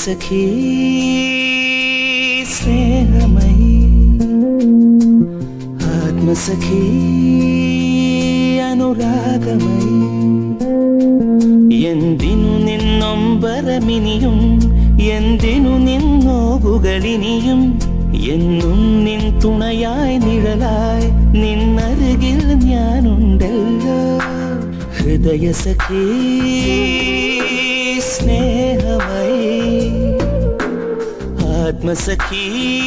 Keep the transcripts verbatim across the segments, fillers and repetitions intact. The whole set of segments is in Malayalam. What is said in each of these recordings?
ഹൃദയസഖി സ്നേഹമയി ആത്മസഖി അനുരാഗമയി എന്തിനു നിന്നൊമ്പരമിനിയും എന്തിനു നിന്നോവുകളിനിയും എന്നും നിൻ തുണയായി നിഴലായി നിന്നരുകിൽ ഞാനുണ്ടല്ലോ ഹൃദയസഖി സ്നേഹമയി ആത്മസഖി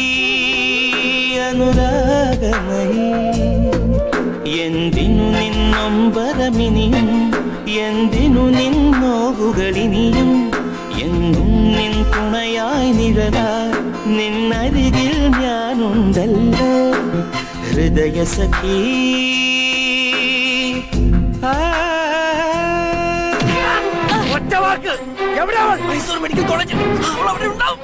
അനുരാഗമയി എന്തിനു നിന്നൊമ്പരമിനിയും എന്തിനു നിന്നോവുകളിനിയും എന്നും നിൻ തുണയായി നിഴലായി നിന്നരികിൽ ഞാനുണ്ടല്ലോ ഹൃദയസഖി ഒറ്റവാക്ക് എവിടെ മൈസൂർ മെഡിക്കൽ കോളേജ് അവൾ അവിടെ ഉണ്ടാവും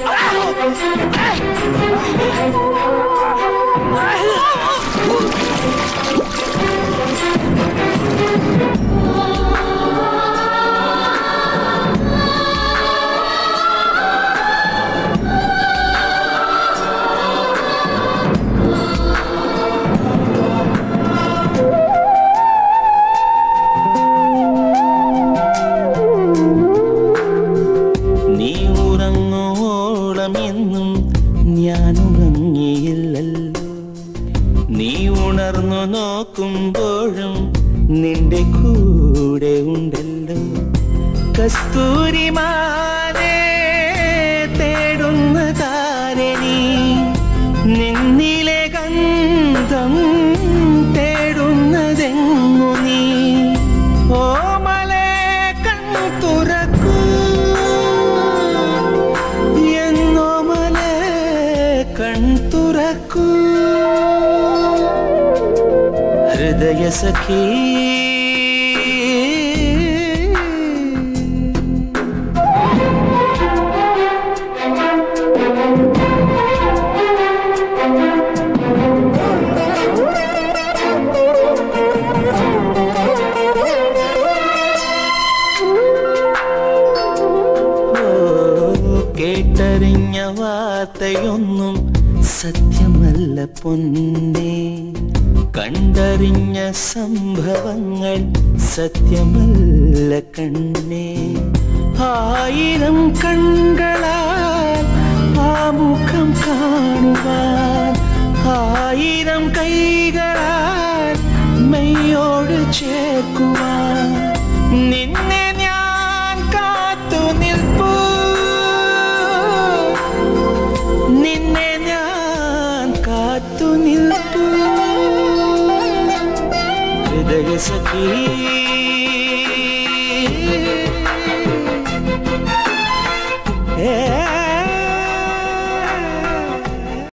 എന്നും ഞാനുറങ്ങിയില്ലല്ലോ നീ ഉണർന്നു നോക്കുമ്പോഴും നിന്റെ കൂടെ ഉണ്ടല്ലോ കസ്തൂരിമാനെ തേടുന്ന താരണി നിന്നിലെ ഗന്ധം തേടുന്നതെങ്ങു നീ ഓമലേ കൺ തുറക്കൂ കൺ തുറക്കൂ ഹൃദയസഖി കേട്ടറിഞ്ഞ വാർത്തയൊന്നും സത്യമല്ല പൊന്നേ കണ്ടറിഞ്ഞ സംഭവങ്ങൾ സത്യമല്ല കണ്ണേ ആയിരം കണ്ണുകളാൽ ആ മുഖം കാണുവാൻ ആയിരം കൈകളാൽ മെയ്യോട് ചേർക്കുവാൻ നിന്നെ ഞാൻ കാത്തു നിൽപ്പൂ നിന്നെ ഞാൻ കാത്തു നിൽപ്പൂ ഹൃദയസഖി